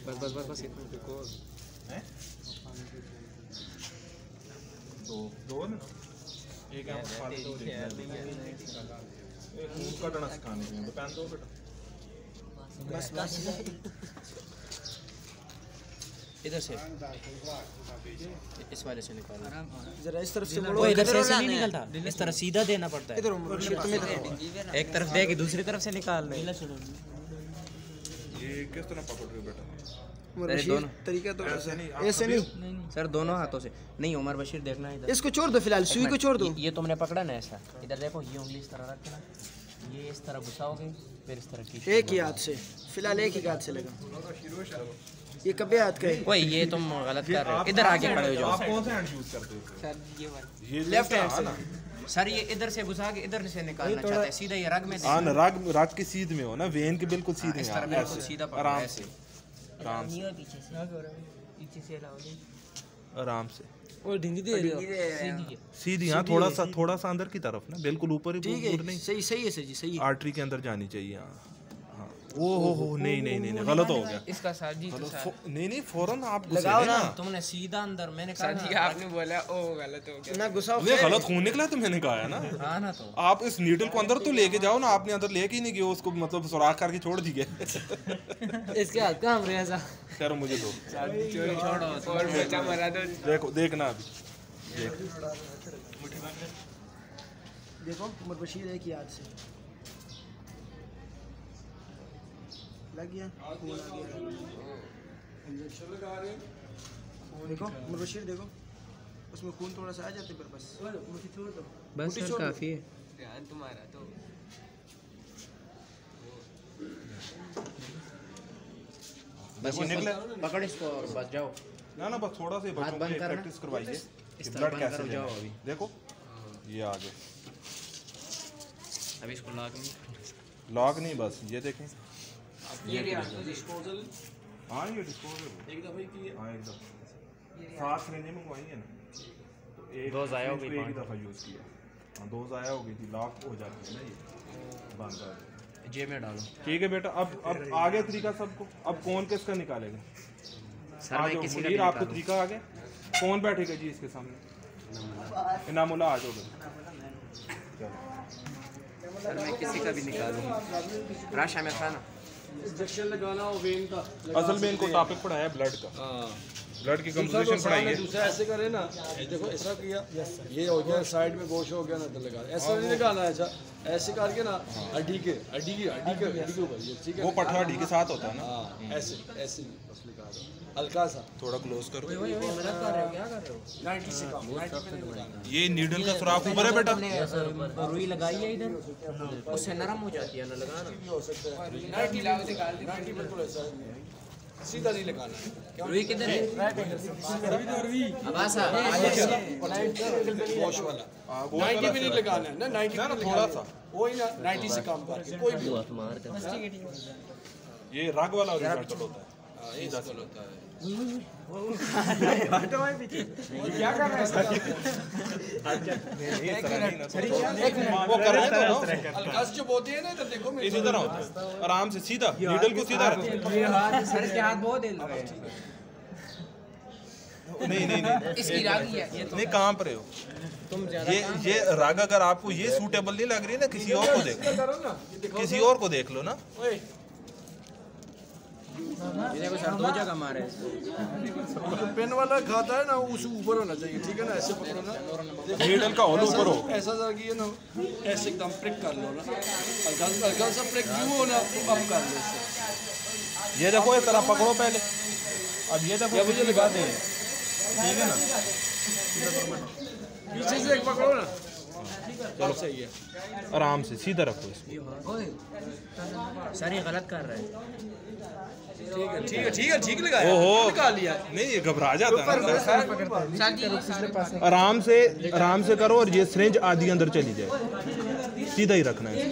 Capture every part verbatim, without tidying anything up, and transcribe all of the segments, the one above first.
बस बस बस बस इतना को हैं दो दो ना एक है फाड़ दो एक खून कटना सिखाने के लिए पहन दो बेटा बस बस इधर से इस वाले से निकालो जरा इस तरफ से वो इधर से नहीं निकलता, इस तरह सीधा देना पड़ता है। इधर एक तरफ दे के दूसरी तरफ से निकाल ले। ये किस तरह पकड़ रहे हो बेटा? अरे दोनों तरीका तो ऐसे नहीं ऐसे नहीं सर, दोनों हाथों से नहीं। उमर बशीर देखना इधर, इसको छोड़ दो फिलहाल, सुई को छोड़ दो। ये तुमने पकड़ा ना ऐसा, इधर देखो, ये उंगली इस तरह रखना, ये इस तरह घुसाओगे, फिर इस तरह की एक ही हाथ से फिलहाल एक ही हाथ से लगा। ये कभी हाथ का है? वही ये तुम गलत कर रहे हो। इधर आगे खड़े हो जाओ। आप कौन सा हैंड यूज करते हो सर? ये वाला, ये लेफ्ट हैंड से। सर ये इधर से घुसा के इधर से निकालना चाहते हैं, सीधा ये रग में हां ना, रग रग के सीध में हो ना, वेन के बिल्कुल सीधे इस तरह बिल्कुल सीधा पकड़ो, आराम ऐसे आराम से पीछे से पीछे से लाओगे आराम से वो ढिंगी दे रहे हो सीधी सीधी। हाँ थोड़ा सा थोड़ा सा अंदर की तरफ ना, बिल्कुल ऊपर ही ठीक ऊपर है। नहीं, सही सही है सर जी, सही है। आर्टरी के अंदर जानी चाहिए। हाँ हाँ ओ हो हो नहीं नहीं नहीं नहीं, गलत हो गया। इसका सर जी तो सर फो- नहीं नहीं फौरन आप लगाओ घुसे ना। ना। तुमने सीधा अंदर, मैंने कहा जी आपने बोला ओ गलत हो गया ना घुसाओ। नहीं गलत खून निकला तो मैंने कहा है ना। हाँ ना, तो आप इस नीडल को अंदर तो लेके जाओ ना, आपने अंदर लेके ही नहीं गया उसको, मतलब सुराख करके छोड़ दिए। इसके हाथ काम रहे ऐसा। खैर मुझे दो, चोरी छोड़ो और बच्चा मरा दो। देखो देखना अभी देख। देखो उमर बशीर एक ही हाथ से लग गया, खून आ गया। इंजेक्शन लगा रहे हैं, देखो उमर बशीर देखो, उसमें खून थोड़ा सा आ जाते पर बस मुट्ठी छोड़ दो। बस सर काफी है। ध्यान तुम्हारा तो बस देखो निकले, पकड़ इसको और बस जाओ। ना ना बस थोड़ा सा ही बच्चों बंद को करना। प्रैक्टिस करवाइए इस कि तरह ब्लड बंद कैसे करो, जाओ लेना है। अभी। देखो ये आगे अभी इसको लॉक नहीं, लॉक नहीं, बस ये देखें। ये डिस्पोजल हाँ ये डिस्पोजल एक दफा ही की है। हाँ एकदम सात सिलेंडर मंगवाई है ना, तो एक दो ज़ाया हो गई, एक ही पाँच। दफ़ा यूज़ किया। हाँ दो ज़ाया हो गई थी, लॉक हो जाती है ना ये, बंद कर दो। जेब में डालो। ठीक है बेटा, अब अब आगे तरीका सबको। अब कौन किसका निकालेगा? सर आ मैं जाओ किसी का मुनीर, भी आपको निकालूं। तरीका आ गया। कौन बैठेगा जी इसके सामने? इनामुल्लाह आ जाओ बेटा। सर मैं किसी का भी निकालूं। राशा में खाना इंजेक्शन लगाना हो वेन का। असल में इनको टॉपिक पढ़ाया है ब्लड का, ब्लड की कंपोजिशन पढ़ाई है। दूसरा ऐसे करे ना, देखो ऐसा किया, ये हो गया साइड में गोश हो गया ना, तो लगा ऐसा नहीं लगाना है। अच्छा ऐसे करके ना हड्डी के हड्डी की हड्डी के हड्डी के ऊपर ये ठीक है। वो पठा हड्डी के साथ होता है ना। हाँ ऐसे ऐसे नहीं बस लगा दो, हल्का सा थोड़ा क्लोज करो। मदद कर रहे हो, क्या कर रहे हो? नाइन्टी से कम नाइन्टी पे नहीं लगाना। ये नीडल का सुराख ऊपर है बेटा। हमने रुई लगाई है इधर, उससे नरम हो जाती है ना, लगाना। हो सकता है नाइन्टी लाओ निकाल दी। नाइन्टी बिल्कुल ऐसा सीधा नहीं लगाना है। रुई किधर है? आवाज़ आ गोश वाला नाइन्टी पे नहीं लगाना है ना, नाइन्टी ना ना थोड़ा सा वही ना, नाइन्टी से कम करके कोई भी ये रग वाला ओरिजेंटल होता है। सीधा होता है। क्या कर रहे हैं सर? वो कर रहे हैं तो हल्का से जो बोलते हैं ना, तो देखो इसी तरह होता है, आराम से सीधा नीडल को सीधा रखो। सर के हाथ बहुत हिल रहे हैं। नहीं नहीं नहीं इसकी रागी है ये तो। नहीं कांप रहे हो तुम ज्यादा ये ये रग अगर आपको ये सूटेबल नहीं लग रही ना, किसी और को देख लो, करो ना, किसी और को देख लो ना। ओए ये देखो सर, दो जगह मारे इसको। जो पेन वाला खाता है ना, उस ऊपर होना चाहिए, ठीक है ना, ऐसे पकड़ो ना, नीडल का होल ऊपर हो। ऐसा सा कि ना ऐसे एकदम प्रिक कर लो ना, हल्का हल्का सा प्रिक क्यों हो ना, तो अब कर लो इससे। ये देखो इस तरह पकड़ो पहले, अब ये देखो मुझे लगा दे, ठीक है ना। पीछे से एक पकड़ो ना, चलो सही है। आराम से सीधा रखो इसको। सर ये गलत कर रहे हैं। ठीक है ठीक है ठीक है ठीक लगाया, ओहो निकाल लिया। नहीं ये घबरा जाता है ना। सर जी आराम से आराम से करो, और ये सिरिंज आधी अंदर चली जाए, सीधा ही रखना है।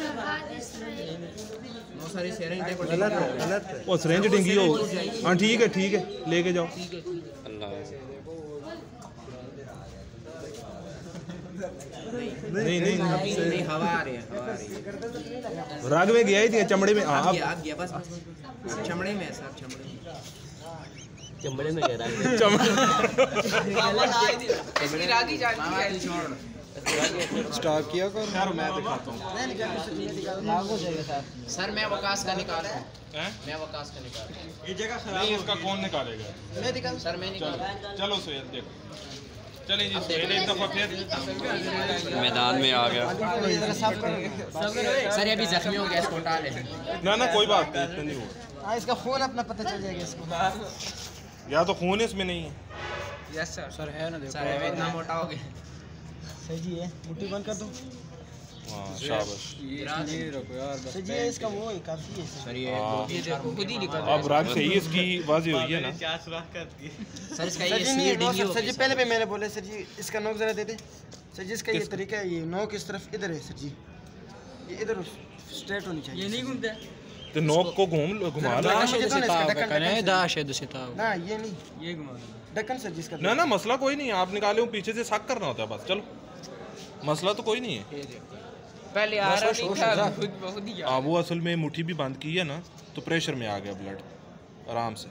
बहुत सारी शेयरिंग देखो, गलत है, गलत है। वो सिरिंज डिंगी हो। हाँ ठीक है ठीक है, लेके जाओ। अल्लाह नहीं नहीं नहीं हवा आ रही है हवा आ रही है राग में गया ही थी चमड़े में हाँ आ गया आ गया बस बस चमड़े में है सर चमड़े में चमड़े में कह रहा है इसकी रागी जाती है स्टार्ट किया कर यार मैं दिखाता हूँ सर मैं वकास का निकाल रहा हूँ मैं वकास का निकाल रहा हूँ ये जगह नहीं इसका कौन निकालेगा मैं दिखा सर मैं निकाल रहा चलो चलो सुहेल देखो चलिए जी सुहेल एक दफा फिर मैदान में आ गया हूँ सर ये भी जख्मी हो गया इसको उठा ले ना ना कोई बात नहीं इतना नहीं हुआ हाँ इसका खून अपना पता चल जाएगा इसको या तो खून इसमें नहीं है यस सर सर है ना सर ये इतना मोटा हो गया सही जी है मुट्ठी बंद कर दो हाँ शाबाश सही जी है इसका वो है काफी है सर सर ये हाँ। ये देखो खुद ही निकल अब राग सही इसकी वाजी हुई है ना सर इसका सर ये जी स्लीव नहीं वो डिंगी सर हो सर जी गई पहले भी मैंने बोले सर जी इसका नोक जरा दे दे सर जी इसका ये तरीका है ये नोक इस तरफ इधर है सर जी ये इधर स्ट्रेट होनी चाहिए ये नहीं घूमता तो नोक को घूम लो घुमा लो ना ये नहीं ये घुमा ढक्कन सर जिसका ना ना मसला कोई नहीं है आप निकाले हो पीछे से शक करना होता है बस चलो मसला तो कोई नहीं है पहले आ रहा नहीं था खुद बहुत ही हाँ वो असल में मुट्ठी भी बंद की है ना तो प्रेशर में आ गया ब्लड आराम से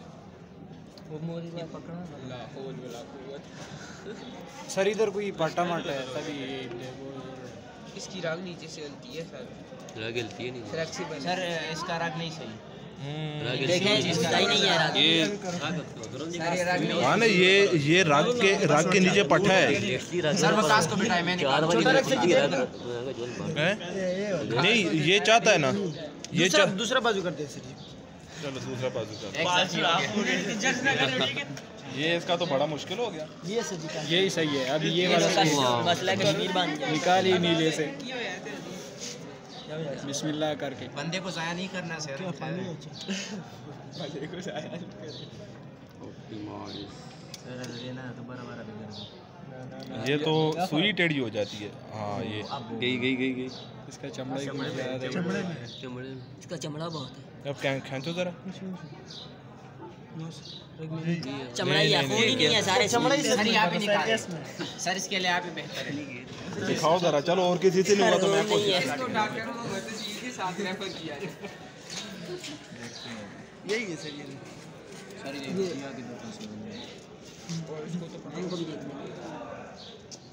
सर इधर कोई पाटा माटा है तभी इसकी राग नीचे से चलती है सर राग गलती है नहीं फ्लेक्सिबल सर इसका राग नहीं सही राग देखें इसका ही नहीं है राग ये सर ये राग नहीं हाँ ना ये ये राग के राग के नीचे पट्टा है सर वकास को बिठाए मैंने चार वाली हैं? नहीं ये चाहता है ना ये दूसरा चाह दूसरा बाजू कर दे सर जी चलो दूसरा बाजू का एक जख्मी हो गया ये इसका तो बड़ा मुश्किल हो गया ये सर जी का यही सही है अब ये वाला मसला कश्मीर बन गया निकाल ही नीले से बिस्मिल्लाह करके बंदे को जाया नहीं करना सर ये तो सुई टेढ़ी हो जाती है हाँ ये गई गई गई गई इसका चमड़ा ही चमड़े में इसका चमड़ा बहुत है अब क्या खींचो जरा चमड़ा ही है खून ही नहीं है सारे चमड़ा ही सर यहाँ पे निकाल सर इसके लिए आप ही बेहतर है दिखाओ जरा चलो और किसी से नहीं हुआ तो मैं कोशिश इसको डॉक्टर को जी के साथ रेफर किया है यही है सर ये सर ये और इसको तो